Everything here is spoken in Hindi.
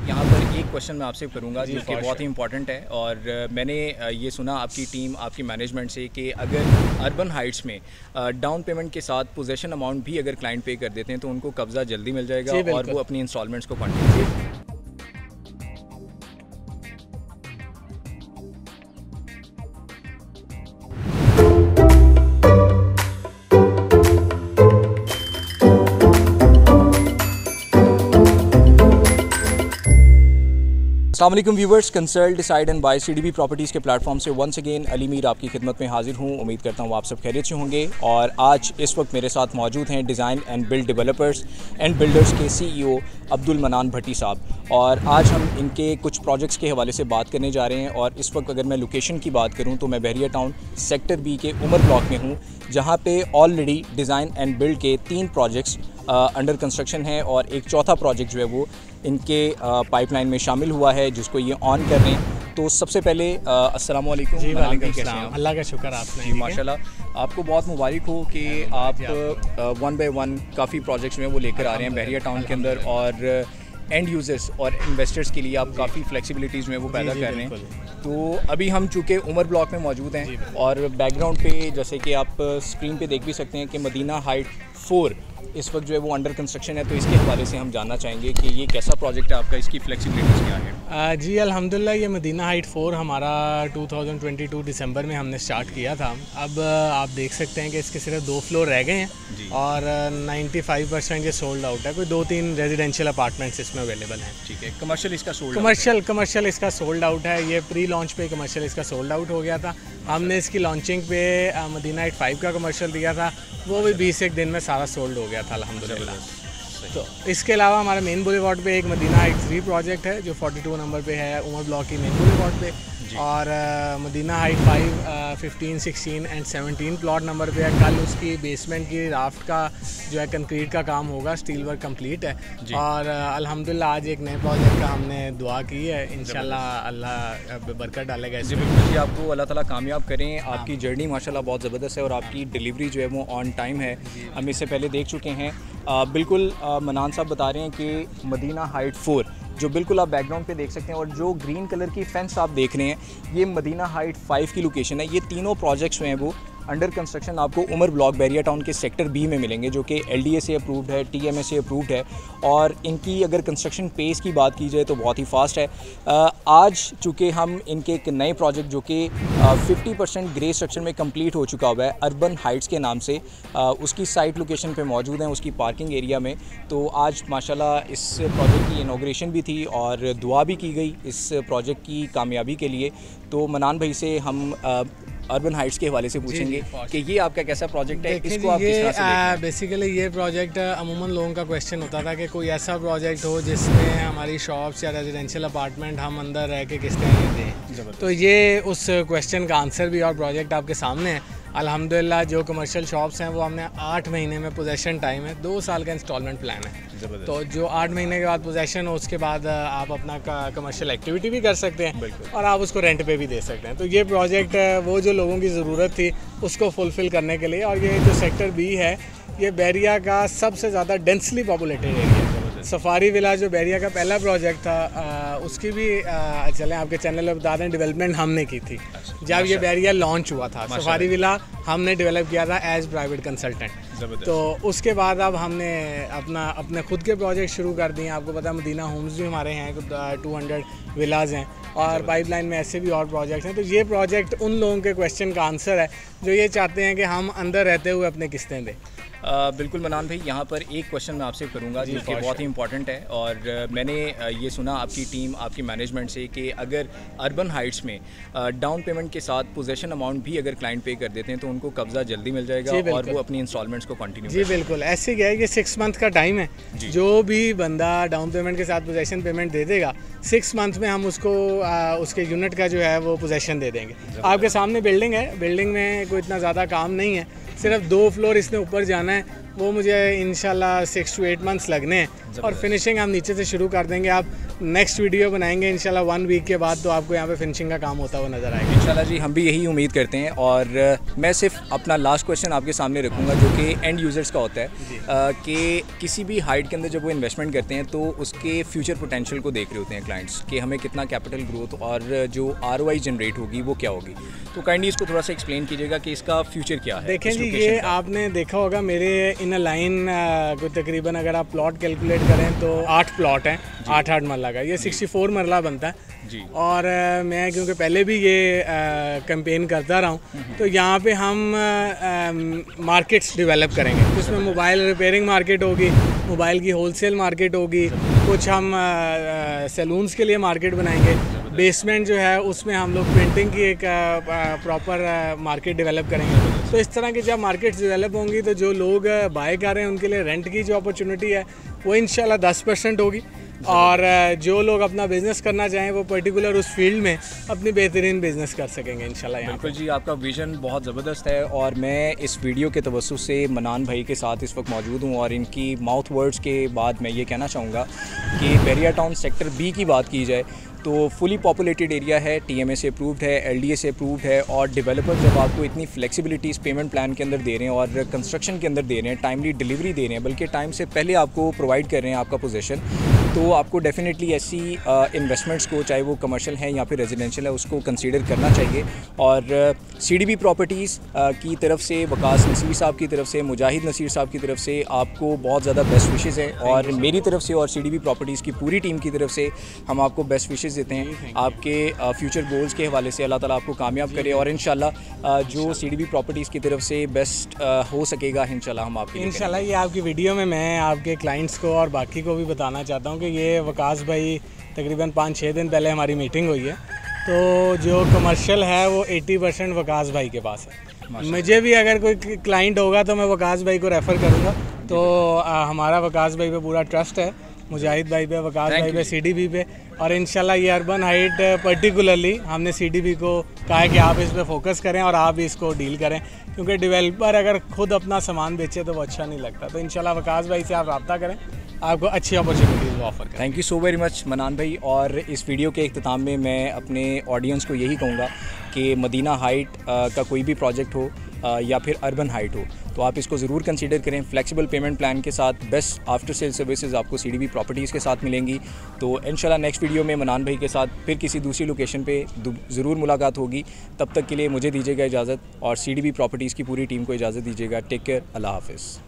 यहाँ पर एक क्वेश्चन मैं आपसे करूँगा जो कि बहुत ही इंपॉर्टेंट है। और मैंने ये सुना आपकी टीम, आपकी मैनेजमेंट से कि अगर अर्बन हाइट्स में डाउन पेमेंट के साथ पोजेसन अमाउंट भी अगर क्लाइंट पे कर देते हैं तो उनको कब्ज़ा जल्दी मिल जाएगा और वो अपनी इंस्टॉलमेंट्स को कंटिन्यू। अस्सलाम वालेकुम viewers, consult decide and buy CDB properties के प्लेटफॉर्म से वंस अगेन अली मीर आपकी खिदमत में हाजिर हूँ। उम्मीद करता हूँ आप सब खैरियत से होंगे। और आज इस वक्त मेरे साथ मौजूद हैं design and build developers and builders के CEO अब्दुल मनान भट्टी साहब। और आज हम इनके कुछ प्रोजेक्ट्स के हवाले से बात करने जा रहे हैं। और इस वक्त अगर मैं लोकेशन की बात करूँ तो मैं बहरिया टाउन सेक्टर B के उमर ब्लॉक में हूँ, जहाँ पे ऑलरेडी डिज़ाइन एंड बिल्ड के 3 प्रोजेक्ट्स अंडर कंस्ट्रक्शन है और एक चौथा प्रोजेक्ट जो है वो इनके पाइपलाइन में शामिल हुआ है जिसको ये ऑन कर रहे हैं। तो सबसे पहले अस्सलाम वालेकुम। जी वालेकुम सलाम। अल्लाह का शुक्र आपने। जी माशाल्लाह, आपको बहुत मुबारक हो कि आप 1 बाय 1 काफ़ी प्रोजेक्ट्स में वो लेकर आ रहे हैं बहरिया टाउन के अंदर। और एंड यूज़र्स और इन्वेस्टर्स के लिए आप काफ़ी फ्लेक्सिबिलिटीज़ में वो पैदा कर रहे हैं। तो अभी हम चूँकि उमर ब्लॉक में मौजूद हैं और बैकग्राउंड पे जैसे कि आप स्क्रीन पे देख भी सकते हैं कि मदीना हाइट 4 इस वक्त जो है वो अंडर कंस्ट्रक्शन है। तो इसके हवाले से हम जानना चाहेंगे कि ये कैसा प्रोजेक्ट है आपका, इसकी फ्लेक्सिबिलिटीज़ क्या है? जी अल्हम्दुलिल्लाह, ये मदीना हाइट 4 हमारा 2022 दिसंबर में हमने स्टार्ट किया था। अब आप देख सकते हैं कि इसके सिर्फ 2 फ्लोर रह गए हैं और 95% ये सोल्ड आउट है। कोई 2-3 रेजिडेंशियल अपार्टमेंट्स इसमें अवेलेबल हैं। ठीक है, कमर्शियल इसका कमर्शियल इसका सोल्ड आउट है। ये प्री लॉन्च पे कमर्शियल इसका सोल्ड आउट हो गया था। हमने इसकी लॉन्चिंग पे मदीना हाइट 5 का कमर्शियल दिया था, वो भी 20 दिन में सारा सोल्ड हो गया था अल्हम्दुलिल्लाह। तो इसके अलावा हमारा मेन बुलेवार्ड पे एक मदीना हाइट 3 प्रोजेक्ट है जो 42 नंबर पे है उमर ब्लॉक की मेन बुलेवार्ड पे। और Madina height 5 15, 16 and 17 plot number पे है। कल उसकी बेसमेंट की राफ्ट का जो है कंक्रीट का काम होगा, स्टील वर्क कंप्लीट है। और अल्हम्दुलिल्लाह आज एक नए प्रोजेक्ट का हमने दुआ की है, इंशाल्लाह अल्लाह बरकत डालेगा इसमें। बिल्कुल जी, आपको अल्लाह ताला कामयाब करें। आपकी जर्नी माशाल्लाह बहुत ज़बरदस्त है और आपकी डिलीवरी जो है वो ऑन टाइम है। हम इससे पहले देख चुके हैं। बिल्कुल मनान साहब बता रहे हैं कि मदीना हाइट 4 जो बिल्कुल आप बैकग्राउंड पे देख सकते हैं और जो ग्रीन कलर की फेंस आप देख रहे हैं ये मदीना हाइट 5 की लोकेशन है। ये तीनों प्रोजेक्ट्स में हैं वो अंडर कंस्ट्रक्शन आपको उमर ब्लॉक बहरिया टाउन के सेक्टर B में मिलेंगे जो कि LDA से अप्रूव्ड है, TMA से अप्रूव्ड है। और इनकी अगर कंस्ट्रक्शन पेस की बात की जाए तो बहुत ही फास्ट है। आज चूँकि हम इनके एक नए प्रोजेक्ट जो कि 50% ग्रे स्ट्रक्चर में कंप्लीट हो चुका हुआ है अर्बन हाइट्स के नाम से, उसकी साइट लोकेशन पे मौजूद हैं, उसकी पार्किंग एरिया में। तो आज माशाल्लाह इस प्रोजेक्ट की इनॉग्रेशन भी थी और दुआ भी की गई इस प्रोजेक्ट की कामयाबी के लिए। तो मनान भाई से हम अर्बन हाइट्स के हवाले से पूछेंगे कि ये आपका कैसा प्रोजेक्ट है, इसको आप किस तरह से देखते हैं? बेसिकली ये प्रोजेक्ट अमूमन लोगों का क्वेश्चन होता था कि कोई ऐसा प्रोजेक्ट हो जिसमें हमारी शॉप्स या रेजिडेंशियल अपार्टमेंट हम अंदर रह के किस्तें दें। तो ये उस क्वेश्चन का आंसर भी और प्रोजेक्ट आपके सामने है। अल्हम्दुलिल्लाह जो कमर्शियल शॉप्स हैं वो हमने 8 महीने में पोजेसन टाइम है, 2 साल का इंस्टॉलमेंट प्लान है। तो जो 8 महीने के बाद पोजेसन हो उसके बाद आप अपना कमर्शियल एक्टिविटी भी कर सकते हैं और आप उसको रेंट पे भी दे सकते हैं। तो ये प्रोजेक्ट वो जो लोगों की ज़रूरत थी उसको फुलफ़िल करने के लिए। और ये जो सेक्टर B है ये बहरिया का सबसे ज़्यादा डेंसली पॉपुलेटेड एरिया है। सफारी विला जो बहरिया का पहला प्रोजेक्ट था उसकी भी चलें आपके चैनल पर बता दें डेवलपमेंट हमने की थी जब ये बहरिया लॉन्च हुआ था। सफारी विला हमने डेवलप किया था एज प्राइवेट कंसल्टेंट। तो उसके बाद अब हमने अपने खुद के प्रोजेक्ट शुरू कर दिए। आपको पता है मदीना होम्स भी हमारे हैं, 200 विलाज हैं और पाइपलाइन में ऐसे भी और प्रोजेक्ट्स हैं। तो ये प्रोजेक्ट उन लोगों के क्वेश्चन का आंसर है जो ये चाहते हैं कि हम अंदर रहते हुए अपने किस्तें दें। बिल्कुल मनान भाई, यहाँ पर एक क्वेश्चन मैं आपसे करूँगा जो कि बहुत ही इंपॉर्टेंट है। और मैंने ये सुना आपकी टीम, आपकी मैनेजमेंट से कि अगर अर्बन हाइट्स में डाउन पेमेंट के साथ पोजेसन अमाउंट भी अगर क्लाइंट पे कर देते हैं तो उनको कब्ज़ा जल्दी मिल जाएगा और वो अपनी इंस्टॉलमेंट्स को कंटिन्यू। जी बिल्कुल, ऐसे क्या है कि 6 मंथ का टाइम है। जो भी बंदा डाउन पेमेंट के साथ पोजेसन पेमेंट दे देगा 6 मंथ में हम उसको उसके यूनिट का जो है वो पोजेसन दे देंगे। आपके सामने बिल्डिंग है, बिल्डिंग में कोई इतना ज़्यादा काम नहीं है, सिर्फ 2 फ्लोर इसने ऊपर जाना है, वो मुझे इंशाल्लाह 6 to 8 मंथ्स लगने हैं और फिनिशिंग हम नीचे से शुरू कर देंगे। आप नेक्स्ट वीडियो बनाएंगे इंशाल्लाह 1 वीक के बाद, तो आपको यहाँ पे फिनिशिंग का काम होता हुआ नज़र आएगा इंशाल्लाह जी। हम भी यही उम्मीद करते हैं। और मैं सिर्फ अपना लास्ट क्वेश्चन आपके सामने रखूँगा जो कि एंड यूज़र्स का होता है कि किसी भी हाइट के अंदर जब वो इन्वेस्टमेंट करते हैं तो उसके फ्यूचर पोटेंशियल को देख रहे होते हैं क्लाइंट्स कि हमें कितना कैपिटल ग्रोथ और जो ROI जनरेट होगी वो क्या होगी। तो काइंडली इसको थोड़ा सा एक्सप्लेन कीजिएगा कि इसका फ्यूचर क्या है। देखें जी, ये आपने देखा होगा मेरे इन लाइन को तकरीबन अगर आप प्लॉट कैलकुलेट करें तो 8 प्लॉट हैं, 8 मरला का, ये 64 मरला बनता है जी। और मैं क्योंकि पहले भी ये कैंपेन करता रहा हूँ, तो यहाँ पे हम मार्केट्स डेवलप करेंगे। उसमें मोबाइल रिपेयरिंग मार्केट होगी, मोबाइल की होलसेल मार्केट होगी, कुछ हम सैलून्स के लिए मार्केट बनाएंगे। बेसमेंट जो है उसमें हम लोग प्रिंटिंग की एक प्रॉपर मार्केट डेवलप करेंगे। तो इस तरह की जब मार्केट्स डेवलप होंगी तो जो लोग बाय कर रहे हैं उनके लिए रेंट की जो अपॉर्चुनिटी है वो इंशाल्लाह 10% होगी, और जो लोग अपना बिज़नेस करना चाहें वो पर्टिकुलर उस फील्ड में अपनी बेहतरीन बिज़नेस कर सकेंगे इंशाल्लाह। बिल्कुल जी, आपका विज़न बहुत ज़बरदस्त है और मैं इस वीडियो के तवज्जुह से मनान भाई के साथ इस वक्त मौजूद हूँ और इनकी माउथ वर्ड्स के बाद मैं ये कहना चाहूँगा कि बहरिया टाउन सेक्टर B की बात की जाए तो फुली पॉपुलेटेड एरिया है, TMA से अप्रूव्ड है, LDA से अप्रूव्ड है, और डेवलपर जब आपको इतनी फ्लेक्सिबिलिटीज़ पेमेंट प्लान के अंदर दे रहे हैं और कंस्ट्रक्शन के अंदर दे रहे हैं, टाइमली डिलीवरी दे रहे हैं, बल्कि टाइम से पहले आपको प्रोवाइड कर रहे हैं आपका पोजीशन, तो आपको डेफिनेटली ऐसी इन्वेस्टमेंट्स को, चाहे वो कमर्शियल है या फिर रेजिडेंशियल है, उसको कंसीडर करना चाहिए। और CDB प्रॉपर्टीज़ की तरफ से, वकास नसीर साहब की तरफ से, मुजाहिद नसीर साहब की तरफ से आपको बहुत ज़्यादा बेस्ट विशेज़ हैं, और मेरी तरफ से और CDB प्रॉपर्टीज़ की पूरी टीम की तरफ से हम आपको बेस्ट विशेज़ देते हैं। आपके फ्यूचर गोल्स के हवाले से अल्लाह ताला आपको कामयाब करे, और इंशाल्लाह जो CDB प्रॉपर्टीज़ की तरफ से बेस्ट हो सकेगा इंशाल्लाह हम आपके इंशाल्लाह। ये आपकी वीडियो में मैं आपके क्लाइंट्स को और बाकी को भी बताना चाहता हूँ कि ये वकास भाई तकरीबन 5-6 दिन पहले हमारी मीटिंग हुई है, तो जो कमर्शियल है वो 80% वकास भाई के पास है। मुझे भी अगर कोई क्लाइंट होगा तो मैं वकास भाई को रेफ़र करूँगा, तो हमारा वकास भाई पे पूरा ट्रस्ट है, मुजाहिद भाई पे, वकास भाई पे, CDB पे, और इंशाल्लाह ये अर्बन हाइट पर्टिकुलरली हमने CDB को कहा है कि आप इस पे फोकस करें और आप इसको डील करें, क्योंकि डेवलपर अगर खुद अपना सामान बेचे तो वो अच्छा नहीं लगता। तो इंशाल्लाह वकास भाई से आप रब्ता करें, आपको अच्छी अपॉर्चुनिटीज़ ऑफर करें। Thank you so very much Manan भाई। और इस वीडियो के इख्तिताम में मैं अपने ऑडियंस को यही कहूँगा कि मदीना हाइट का कोई भी प्रोजेक्ट हो या फिर अर्बन हाइट हो तो आप इसको ज़रूर कंसीडर करें। फ्लेक्सिबल पेमेंट प्लान के साथ बेस्ट आफ्टर सेल सर्विसेज आपको CDB प्रॉपर्टीज़ के साथ मिलेंगी। तो इंशाल्लाह नेक्स्ट वीडियो में मनान भाई के साथ फिर किसी दूसरी लोकेशन पे ज़रूर मुलाकात होगी। तब तक के लिए मुझे दीजिएगा इजाज़त और CDB प्रॉपर्टीज़ की पूरी टीम को इजाज़त दीजिएगा। टेक केयर, अल्लाह हाफ़िज़।